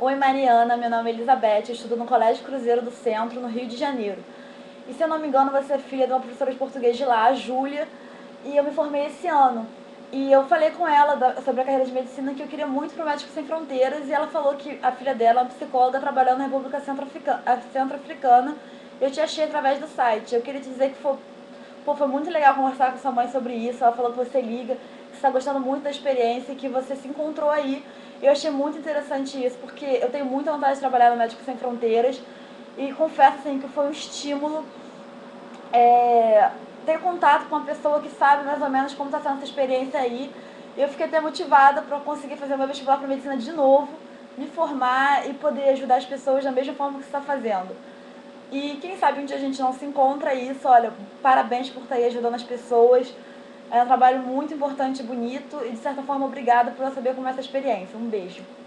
Oi Mariana, meu nome é Elizabeth, eu estudo no Colégio Cruzeiro do Centro, no Rio de Janeiro. E se eu não me engano, você é filha de uma professora de português de lá, a Júlia, e eu me formei esse ano. E eu falei com ela sobre a carreira de medicina que eu queria muito para o Médicos Sem Fronteiras, e ela falou que a filha dela é uma psicóloga trabalhando na República Centro-Africana. Eu te achei através do site. Eu queria te dizer que foi muito legal conversar com sua mãe sobre isso. Ela falou que você liga, que está gostando muito da experiência e que você se encontrou aí. Eu achei muito interessante isso, porque eu tenho muita vontade de trabalhar no Médicos Sem Fronteiras e confesso assim, que foi um estímulo ter contato com uma pessoa que sabe mais ou menos como está sendo essa experiência aí. Eu fiquei até motivada para conseguir fazer meu vestibular para medicina de novo, me formar e poder ajudar as pessoas da mesma forma que você está fazendo. E quem sabe um dia a gente não se encontra isso. Olha, parabéns por estar aí ajudando as pessoas. É um trabalho muito importante e bonito e, de certa forma, obrigada por eu saber como é essa experiência. Um beijo.